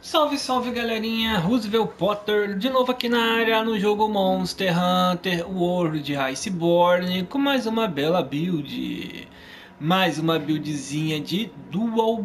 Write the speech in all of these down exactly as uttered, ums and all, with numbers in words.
Salve, salve galerinha, Roosevelt Potter de novo aqui na área no jogo Monster Hunter World Iceborne com mais uma bela build, mais uma buildzinha de Dual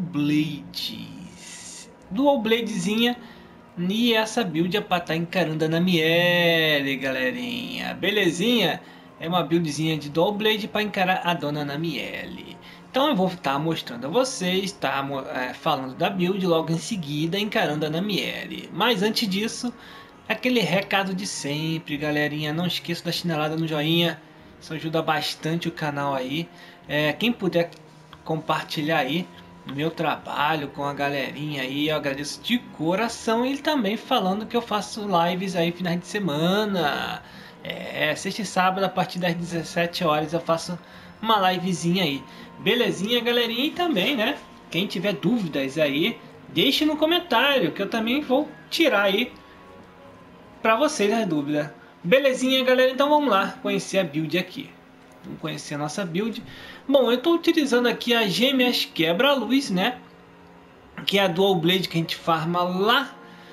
Blades, Dual Bladezinha, e essa build é pra estar encarando a Namielle, galerinha, belezinha? É uma buildzinha de Dual Blade para encarar a dona Namielle. Então eu vou estar mostrando a vocês, tá, é, falando da build logo em seguida, encarando a Namielle. Mas antes disso, aquele recado de sempre, galerinha, não esqueça da chinelada no joinha, isso ajuda bastante o canal aí. É, quem puder compartilhar aí o meu trabalho com a galerinha aí, eu agradeço de coração. E também falando que eu faço lives aí finais de semana, é, sexta e sábado a partir das dezessete horas eu faço uma livezinha aí. Belezinha, galerinha? E também, né, quem tiver dúvidas aí, deixe no comentário que eu também vou tirar aí para vocês as dúvidas. Belezinha, galera? Então vamos lá conhecer a build aqui. Vamos conhecer a nossa build. Bom, eu estou utilizando aqui as gêmeas quebra-luz, né, que é a Dual Blade que a gente farma lá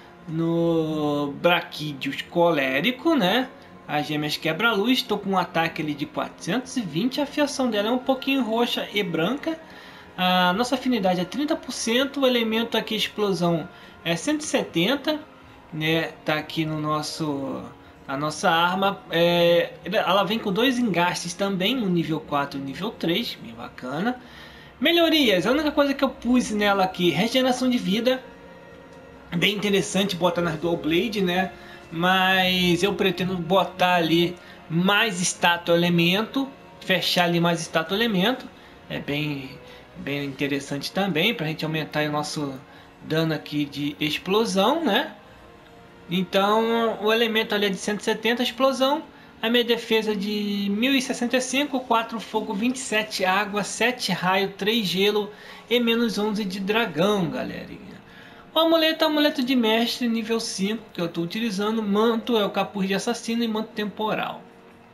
no Braquídeos Colérico, né? As gêmeas quebra-luz, estou com um ataque ali de quatrocentos e vinte, a fiação dela é um pouquinho roxa e branca. A nossa afinidade é trinta por cento, o elemento aqui explosão é cento e setenta, né? Tá aqui no nosso, a nossa arma, é, ela vem com dois engastes também, no nível quatro e nível três, bem bacana. Melhorias, a única coisa que eu pus nela aqui, regeneração de vida, bem interessante botar nas Dual Blade, né? Mas eu pretendo botar ali mais estátua elemento, fechar ali mais estátua elemento, é bem, bem interessante também para a gente aumentar o nosso dano aqui de explosão, né? Então o elemento ali é de cento e setenta explosão, a minha defesa de mil e sessenta e cinco, quatro fogo, vinte e sete água, sete raio, três gelo e menos onze de dragão, galerinha. O amuleto é o amuleto de mestre nível cinco que eu estou utilizando. Manto é o capuz de assassino e manto temporal.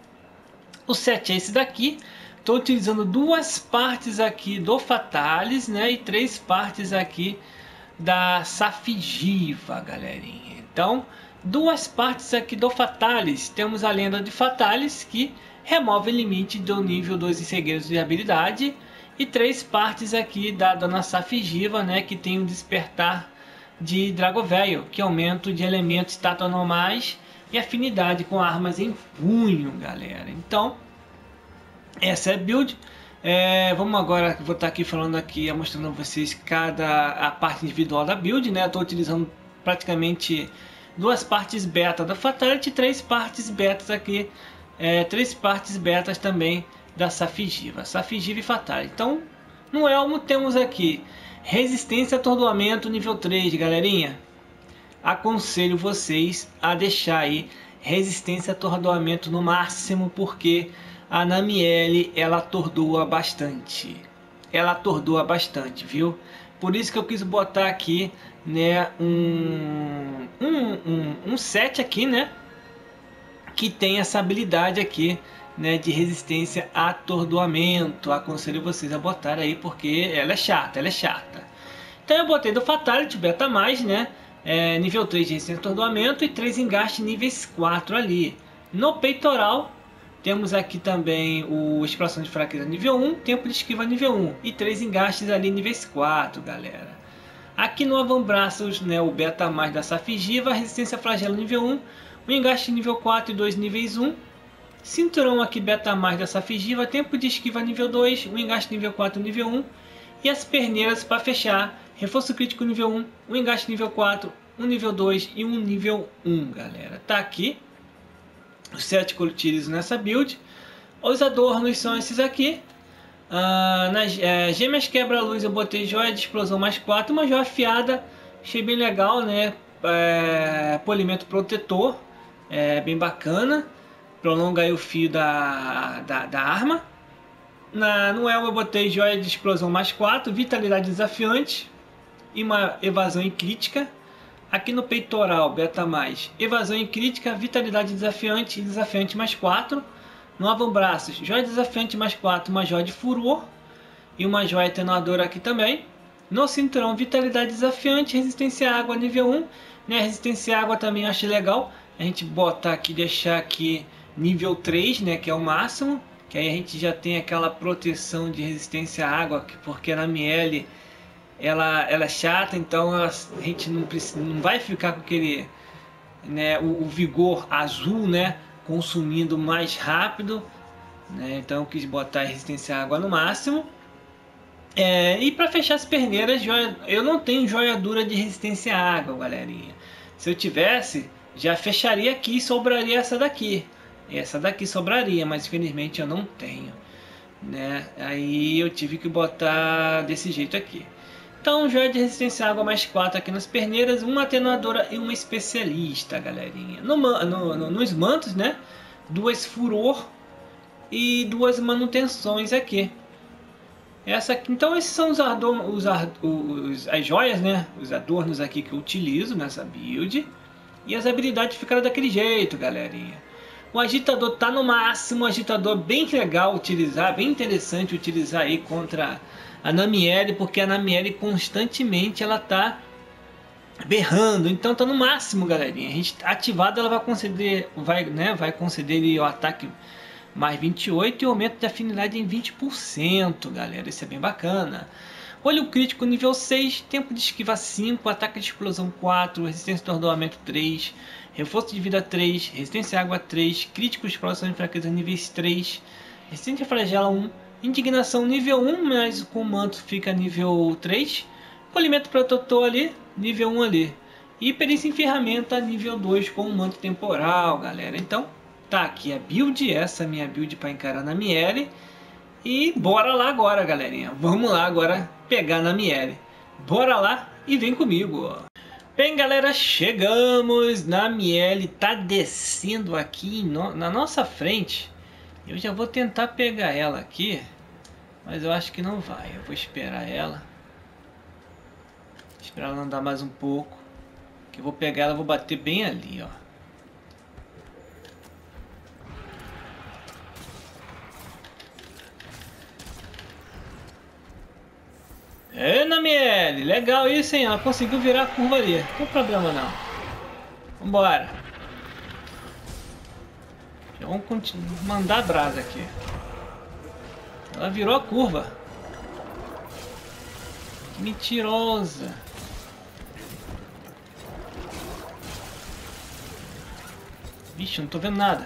O sete é esse daqui. Estou utilizando duas partes aqui do Fatalis, né, e três partes aqui da Safigiva, galerinha. Então, duas partes aqui do Fatalis. Temos a lenda de Fatalis, que remove o limite do nível dois em segredos de habilidade. E três partes aqui da Dona Safigiva, né, que tem o despertar de Dragovéio, que aumenta de elementos estátua normais e afinidade com armas em punho, galera. Então, essa é a build. É, vamos agora, vou estar aqui falando aqui, mostrando a vocês cada a parte individual da build, né? Estou utilizando praticamente duas partes beta da Fatality, três partes betas aqui, é, três partes betas também da Safigiva, Safigiva e Fatality. Então, no elmo temos aqui resistência a atordoamento nível três, galerinha. Aconselho vocês a deixar aí resistência a atordoamento no máximo, porque a Namielle ela atordoa bastante. Ela atordoa bastante, viu? Por isso que eu quis botar aqui, né, um, um, um, um set aqui, né, que tem essa habilidade aqui, né, de resistência a atordoamento. Aconselho vocês a botar aí, porque ela é chata, ela é chata. Então eu botei do Fatality, beta mais, né, é, nível três de resistência a atordoamento e três engastes níveis quatro ali. No peitoral temos aqui também o exploração de fraqueza nível um, tempo de esquiva nível um e três engastes ali níveis quatro, galera. Aqui no avambraços, né, o beta mais da Safigiva, resistência a flagelo nível um, o engaste nível quatro e dois níveis um. Cinturão aqui beta mais da Safigiva, tempo de esquiva nível dois, o engaste nível quatro nível um. E as perneiras para fechar, reforço crítico nível um, um engaste nível quatro, um nível dois e um nível um, galera. Tá aqui os sete que eu utilizo nessa build. Os adornos são esses aqui. Ah, nas é, gêmeas quebra-luz eu botei joia de explosão mais quatro, uma joia afiada, achei bem legal, né? É, polimento protetor, é bem bacana. Prolonga aí o fio da, da, da arma. Na, no elmo eu botei joia de explosão mais quatro, vitalidade desafiante e uma evasão em crítica. Aqui no peitoral, beta mais, evasão em crítica, vitalidade desafiante e desafiante mais quatro. No avambraços, joia desafiante mais quatro, uma joia de furor e uma joia atenuadora aqui também. No cinturão, vitalidade desafiante, resistência à água nível um. Né? Resistência à água também eu acho legal. A gente botar aqui, deixar aqui nível três, né? Que é o máximo. Que aí a gente já tem aquela proteção de resistência à água. Porque na Miele ela, ela é chata, então ela, a gente não, precisa, não vai ficar com aquele... Né, o, o vigor azul, né? Consumindo mais rápido. Né? Então eu quis botar a resistência à água no máximo. É, e para fechar as perneiras, joia, eu não tenho joia dura de resistência à água, galerinha. Se eu tivesse, já fecharia aqui e sobraria essa daqui. Essa daqui sobraria, mas infelizmente eu não tenho. Né? Aí eu tive que botar desse jeito aqui. Então, joia de resistência à água mais quatro aqui nas perneiras, uma atenuadora e uma especialista, galerinha. No, no, no, nos mantos, né? Duas furor e duas manutenções aqui. Essa aqui, então esses são os, adornos, os, os as joias, né? Os adornos aqui que eu utilizo nessa build. E as habilidades ficaram daquele jeito, galerinha. O agitador tá no máximo, um agitador bem legal utilizar, bem interessante utilizar aí contra a Namielle, porque a Namielle constantemente ela tá berrando, então tá no máximo, galerinha. A gente ativada ela vai conceder, vai, né, vai conceder o ataque mais vinte e oito e aumento de afinidade em vinte por cento, galera. Isso é bem bacana. Olho crítico nível seis, tempo de esquiva cinco, ataque de explosão quatro, resistência de atordoamento três, reforço de vida três, resistência à água três, crítico de exploração de fraqueza níveis três, resistência a flagela um, indignação nível um, mas com o manto fica nível três, polimento protetor ali, nível um ali, e perícia em ferramenta nível dois com o manto temporal, galera. Então tá aqui a build, essa é a minha build para encarar na Miele. E bora lá agora, galerinha. Vamos lá agora pegar na Miele. Bora lá e vem comigo. Bem, galera, chegamos na Miele. Tá descendo aqui no, na nossa frente. Eu já vou tentar pegar ela aqui, mas eu acho que não vai. Eu vou esperar ela. Esperar ela andar mais um pouco. Que eu vou pegar ela, vou bater bem ali, ó. É, Namielle, legal isso, hein? Ela conseguiu virar a curva ali. Não tem problema não. Vambora. Já vamos mandar a brasa aqui. Ela virou a curva. Que mentirosa. Vixe, não tô vendo nada.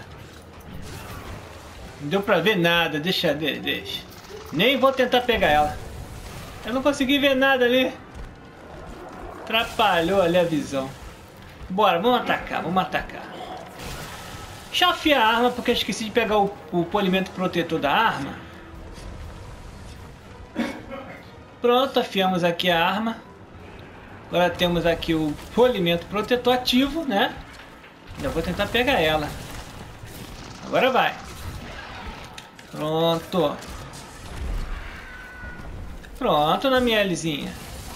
Não deu pra ver nada. Deixa, deixa. Nem vou tentar pegar ela. Eu não consegui ver nada ali. Atrapalhou ali a visão. Bora, vamos atacar, vamos atacar. Deixa eu afiar a arma, porque eu esqueci de pegar o, o polimento protetor da arma. Pronto, afiamos aqui a arma. Agora temos aqui o polimento protetor ativo, né? Já vou tentar pegar ela. Agora vai. Pronto. Pronto, na minha Lzinha.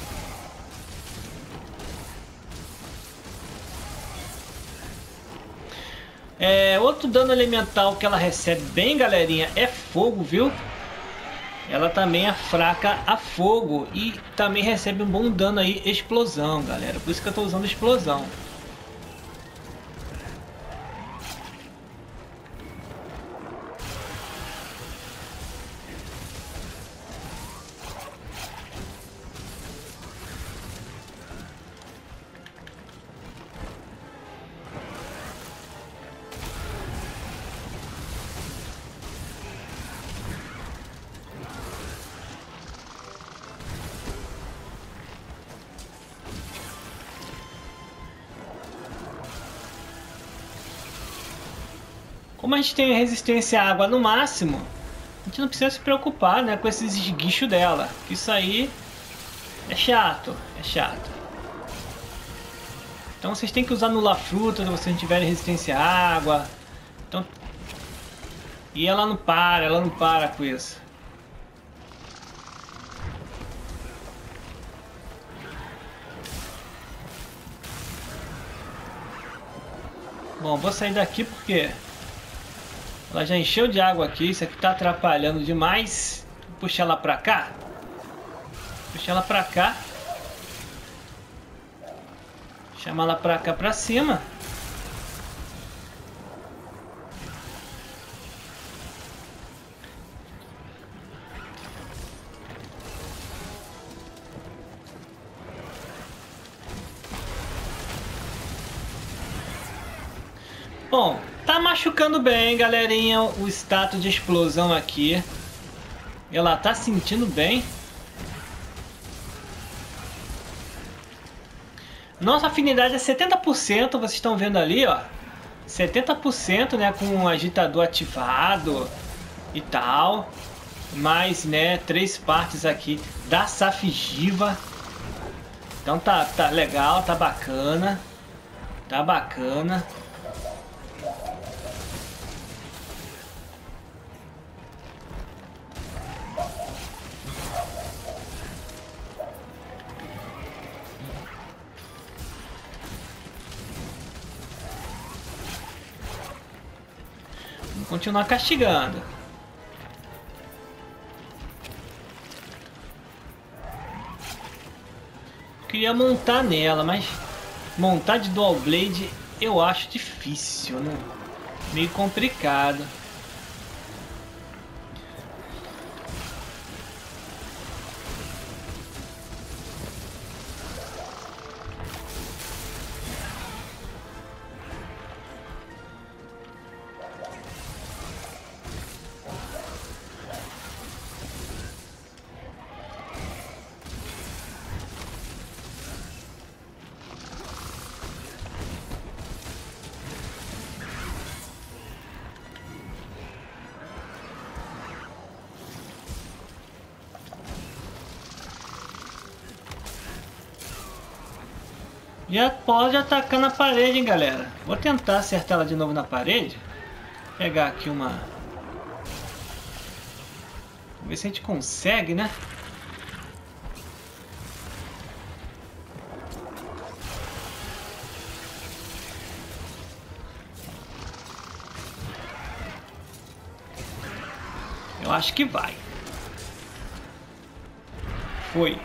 É, outro dano elemental que ela recebe bem, galerinha, é fogo, viu? Ela também é fraca a fogo e também recebe um bom dano aí, explosão, galera. Por isso que eu tô usando explosão. Como a gente tem resistência à água no máximo, a gente não precisa se preocupar, né, com esses esguichos dela. Isso aí é chato, é chato. Então vocês têm que usar anular fruta se vocês não tiverem resistência à água. Então... E ela não para, ela não para com isso. Bom, vou sair daqui porque ela já encheu de água aqui. Isso aqui tá atrapalhando demais. Vou puxar ela pra cá. Puxa ela pra cá. Chama ela pra cá, pra cima. Bom, tá machucando bem, galerinha, o status de explosão aqui. Ela tá sentindo bem. Nossa afinidade é setenta por cento, vocês estão vendo ali, ó. setenta por cento, né, com o agitador ativado e tal. Mais, né, três partes aqui da Safigiva. Então tá, tá legal, tá bacana. Tá bacana. Vamos continuar castigando. Queria montar nela, mas montar de Dual Blade eu acho difícil, né? Meio complicado. Já pode atacar na parede, hein, galera. Vou tentar acertar ela de novo na parede. Pegar aqui uma... Vamos ver se a gente consegue, né? Eu acho que vai. Foi.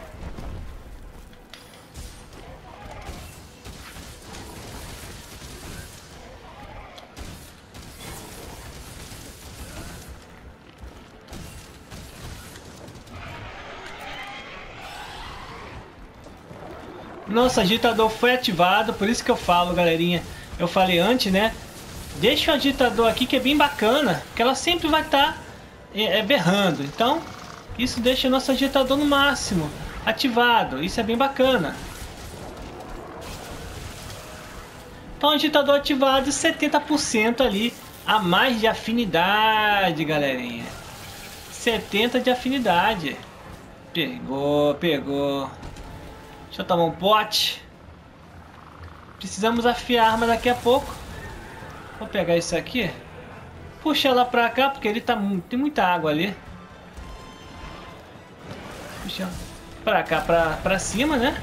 Nosso agitador foi ativado, por isso que eu falo, galerinha. Eu falei antes, né? Deixa o agitador aqui que é bem bacana, que ela sempre vai estar tá, é, é, berrando. Então, isso deixa o nosso agitador no máximo ativado. Isso é bem bacana. Então, agitador ativado, setenta por cento ali a mais de afinidade, galerinha. setenta de afinidade. Pegou, pegou. Deixa eu tomar um pote. Precisamos afiar a arma daqui a pouco. Vou pegar isso aqui. Puxa ela pra cá, porque ele tá, tem muita água ali. Puxa ela pra cá, pra, pra cima, né?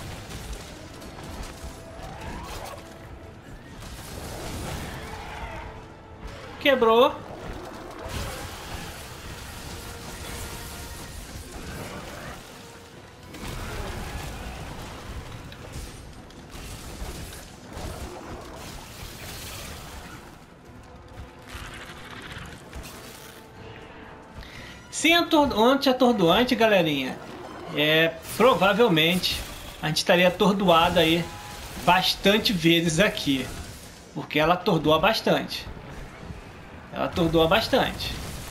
Quebrou. Sem anti-atordoante, galerinha, é, provavelmente a gente estaria atordoado aí bastante vezes aqui. Porque ela atordoa bastante. Ela atordoa bastante.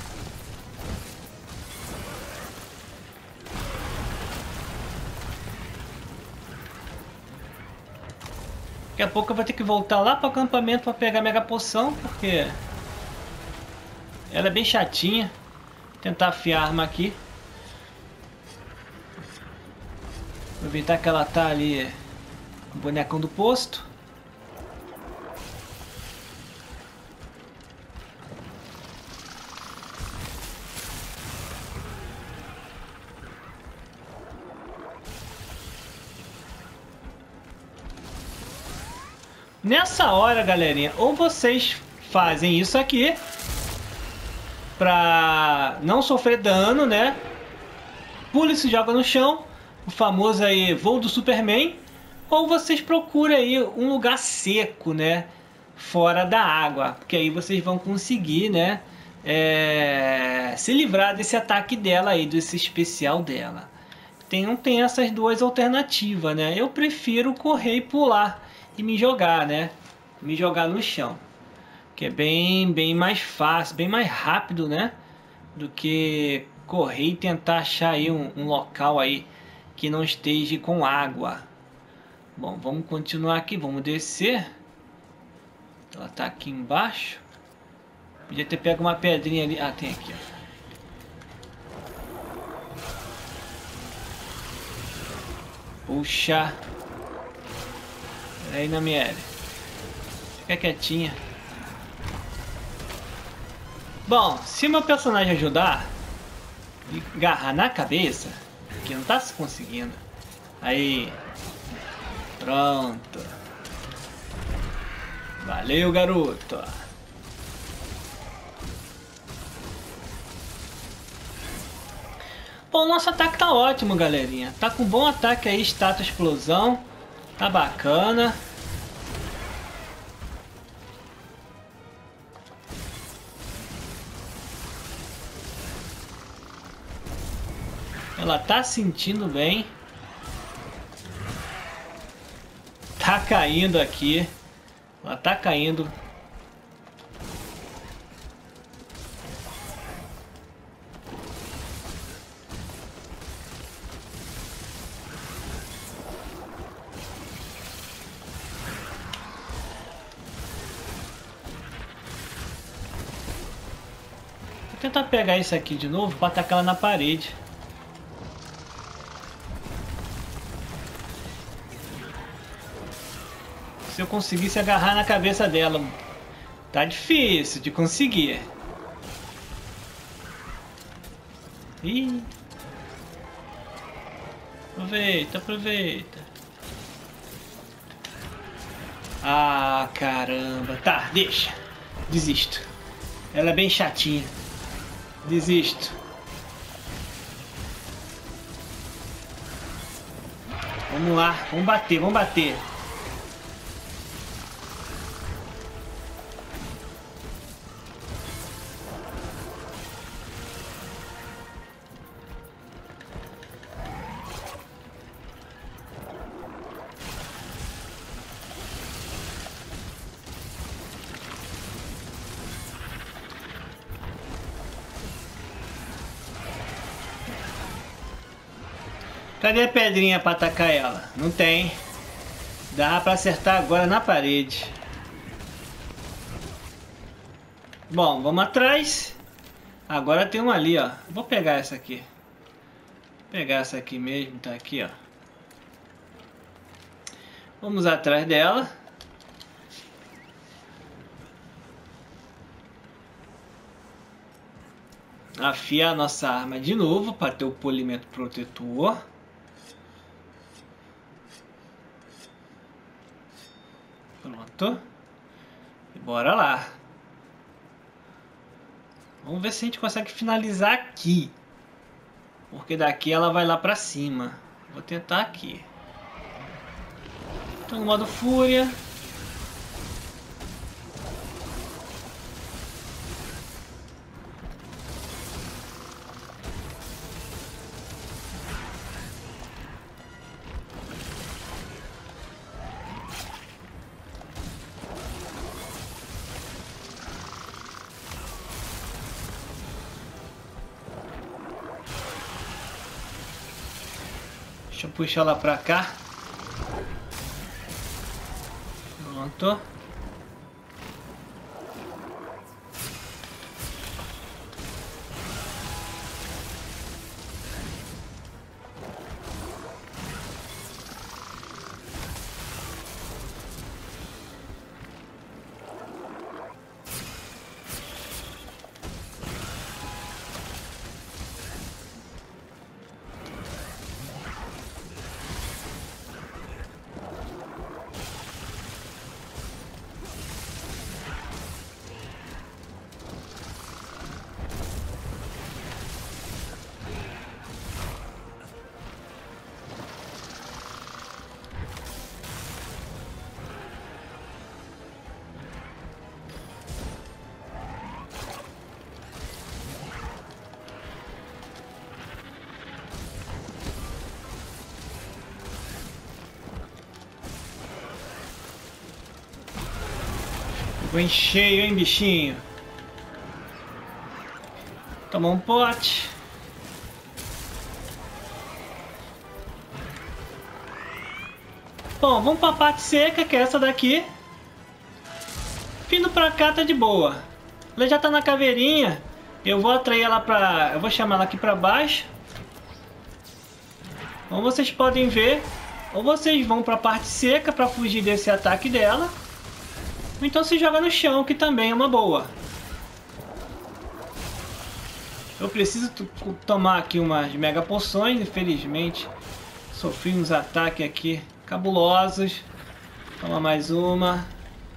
Daqui a pouco eu vou ter que voltar lá para o acampamento para pegar a mega poção, porque ela é bem chatinha. Tentar afiar a arma aqui. Aproveitar que ela tá ali com o bonecão do posto. Nessa hora, galerinha, ou vocês fazem isso aqui pra não sofrer dano, né? Pula e se joga no chão. o famoso aí voo do Superman, ou vocês procuram aí um lugar seco, né? Fora da água, porque aí vocês vão conseguir, né? É, se livrar desse ataque dela aí, desse especial dela. Tem, tem essas duas alternativas, né? Eu prefiro correr e pular e me jogar, né? Me jogar no chão, que é bem, bem mais fácil, bem mais rápido, né? Do que correr e tentar achar aí um, um local aí que não esteja com água. Bom, vamos continuar aqui, vamos descer. Ela tá aqui embaixo. Podia ter pego uma pedrinha ali. Ah, tem aqui, ó. Puxa. Pera aí, Namielle. Fica quietinha. Bom, se meu personagem ajudar e agarrar na cabeça, que não tá se conseguindo. Aí. Pronto. Valeu, garoto. Bom, nosso ataque tá ótimo, galerinha. Tá com bom ataque aí, status explosão. Tá bacana. Ela tá sentindo bem. Tá caindo aqui. Ela tá caindo. Vou tentar pegar isso aqui de novo para atacar ela na parede. Se eu conseguisse agarrar na cabeça dela. Tá difícil de conseguir. Ih. Aproveita, aproveita. Ah, caramba. Tá, deixa. Desisto. Ela é bem chatinha. Desisto. Vamos lá, vamos bater, vamos bater. Cadê a pedrinha para atacar ela? Não tem. Dá para acertar agora na parede. Bom, vamos atrás. Agora tem uma ali, ó. Vou pegar essa aqui. Vou pegar essa aqui mesmo, tá aqui, ó. Vamos atrás dela. Afiar a nossa arma de novo para ter o polimento protetor. Pronto. E bora lá. Vamos ver se a gente consegue finalizar aqui. Porque daqui ela vai lá pra cima. Vou tentar aqui. Tô no modo fúria. Deixa eu puxar ela pra cá. Pronto. Vem cheio, hein, bichinho? Toma um pote. Bom, vamos para a parte seca, que é essa daqui. Vindo pra cá tá de boa. Ela já tá na caveirinha. Eu vou atrair ela pra... Eu vou chamar ela aqui pra baixo. Como vocês podem ver, ou vocês vão pra parte seca pra fugir desse ataque dela, ou então se joga no chão, que também é uma boa. Eu preciso tomar aqui umas mega poções, infelizmente. Sofri uns ataques aqui cabulosos. Toma mais uma.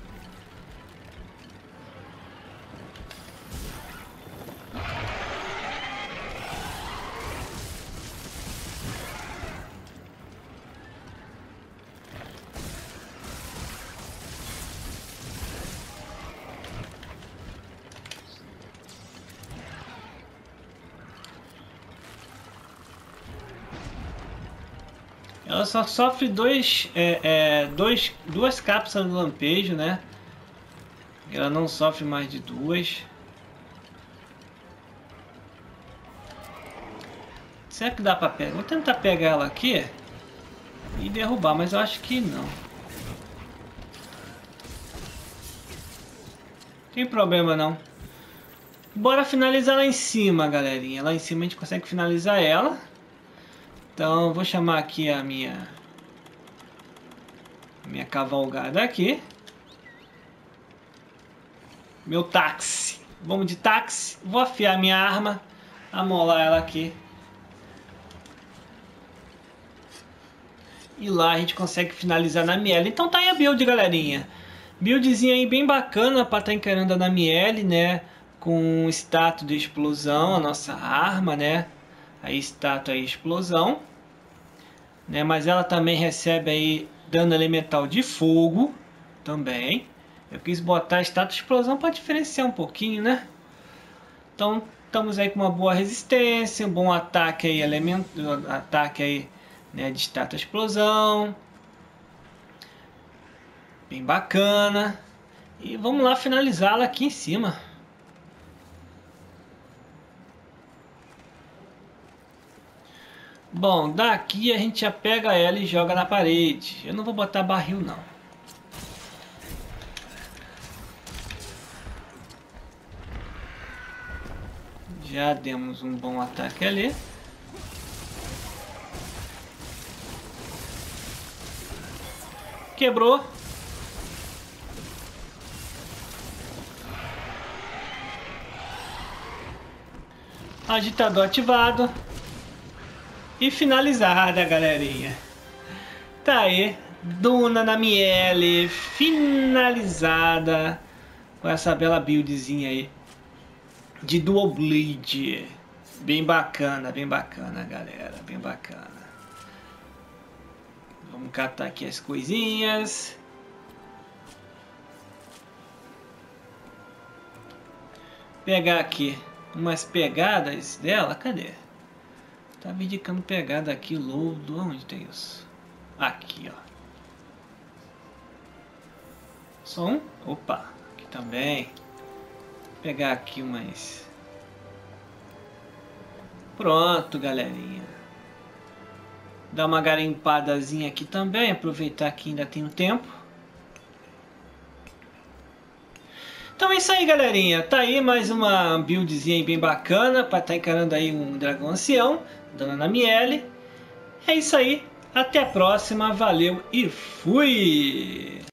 Ela só sofre dois, é, é, dois, duas cápsulas de lampejo, né? Ela não sofre mais de duas. Será que dá pra pegar? Vou tentar pegar ela aqui e derrubar, mas eu acho que não. Tem problema não. Bora finalizar lá em cima, galerinha. Lá em cima a gente consegue finalizar ela. Então vou chamar aqui a minha minha cavalgada aqui. Meu táxi. Vamos de táxi. Vou afiar minha arma, amolar ela aqui. E lá a gente consegue finalizar na Miele. Então tá aí a build, galerinha. Buildzinha aí bem bacana para estar tá encarando a Namielle, né? Com status de explosão, a nossa arma, né? Aí status aí explosão. Né? Mas ela também recebe aí dano elemental de fogo também. Eu quis botar status explosão para diferenciar um pouquinho, né? Então estamos aí com uma boa resistência, um bom ataque aí, elemento, ataque aí, né, de status explosão. Bem bacana. E vamos lá finalizá-la aqui em cima. Bom, daqui a gente já pega ela e joga na parede. Eu não vou botar barril não. Já demos um bom ataque ali. Quebrou. Agitador ativado. E finalizada, galerinha. Tá aí, Dona Namielle finalizada com essa bela buildzinha aí de Dual Blade. Bem bacana, bem bacana, galera, bem bacana. Vamos catar aqui as coisinhas. Pegar aqui umas pegadas dela, cadê? Tá me indicando pegada aqui, load, onde tem isso? Aqui, ó. Som, opa, aqui também. Vou pegar aqui umas. Pronto, galerinha. Dar uma garimpadazinha aqui também, aproveitar que ainda tem um tempo. Então é isso aí, galerinha. Tá aí mais uma buildzinha bem bacana para estar tá encarando aí um dragão ancião, Dona Namielle. É isso aí. Até a próxima. Valeu e fui!